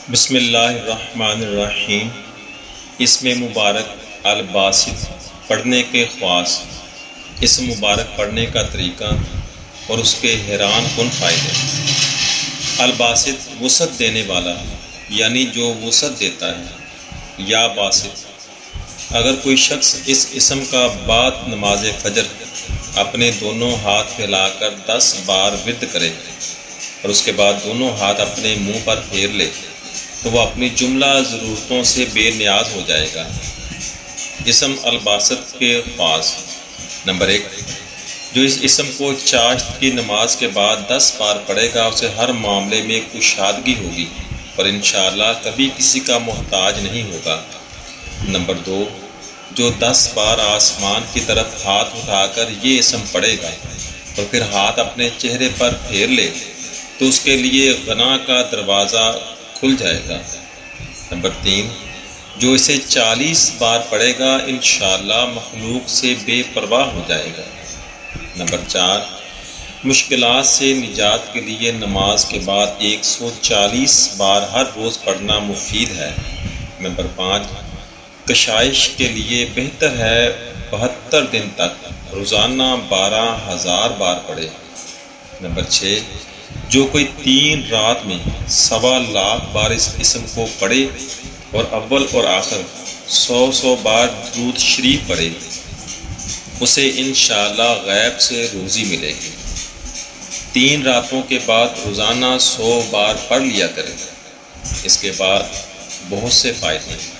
بسم اللہ الرحمن الرحیم۔ اسم مبارک الباسط پڑھنے کے خواص، اسم مبارک پڑھنے کا طریقہ اور اس کے حیران کن فائدے۔ الباسط وسعت دینے والا، یعنی جو وسعت دیتا ہے، یا باسط۔ اگر کوئی شخص اس اسم کا بعد نماز فجر اپنے دونوں ہاتھ پھیلا کر 10 بار ورد کرے اور اس کے بعد دونوں ہاتھ اپنے منہ پر پھیر لے تو وہ اپنی جملہ ضرورتوں سے بے نیاز ہو جائے گا۔ اسم الباسط کے خواص۔ نمبر 1، جو اس اسم کو چاشت کی نماز کے بعد 10 بار پڑھے گا اسے ہر معاملے میں کشادگی ہوگی اور انشاءاللہ کبھی کسی کا محتاج نہیں ہوگا۔ نمبر 2، جو 10 بار آسمان کی طرف ہاتھ اٹھا کر یہ اسم پڑھے گا اور پھر ہاتھ اپنے چہرے پر پھیر لے تو اس کے لیے غنا کا دروازہ کھل جائے گا۔ نمبر 3، جو اسے 40 بار پڑھے گا انشاءاللہ مخلوق سے بے پرواہ ہو جائے گا۔ نمبر 4، مشکلات سے نجات کے لیے نماز کے بعد 140 بار ہر روز پڑھنا مفید ہے۔ نمبر 5، کشائش کے لیے بہتر ہے 72 دن تک روزانہ 12,000 بار پڑھے۔ نمبر 6، جو کوئی 3 رات میں 1.25 بار اس اسم کو پڑھے اور اول اور آخر 100 بار درود شریف پڑھے اسے انشاءاللہ غیب سے روزی ملے گی۔ 3 راتوں کے بعد روزانہ 100 بار پڑھ لیا کرے، اس کے بعد بہت سے فائدے ہیں۔